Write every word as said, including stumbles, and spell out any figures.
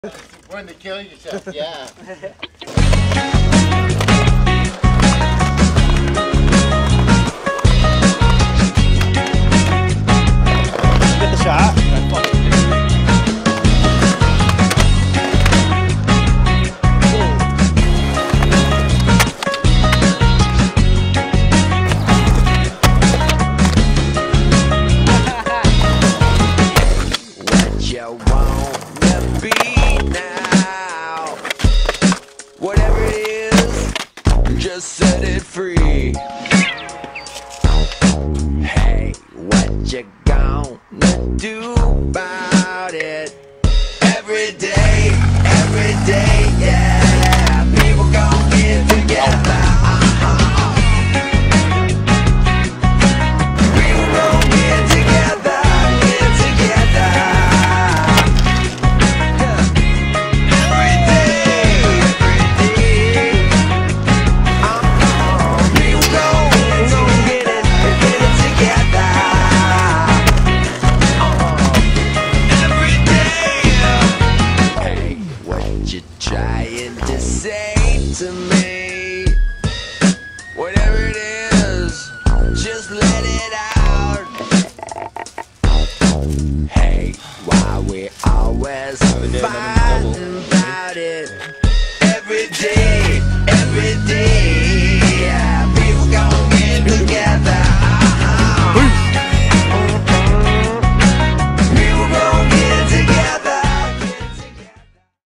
Wanting to kill yourself, yeah. Get the shot. What you wanna be now? Whatever it is, just set it free. Hey, what you gonna do about it? Every day, every day, yeah. People gon' get together. Uh-huh. People gon' get together, get together. Every day, every day. Uh-huh. People gon' gon' get it, get it together. Uh-huh. Every day. Hey, what you trying to say to me? Whatever it is, just let it out. Hey, why we always fighting?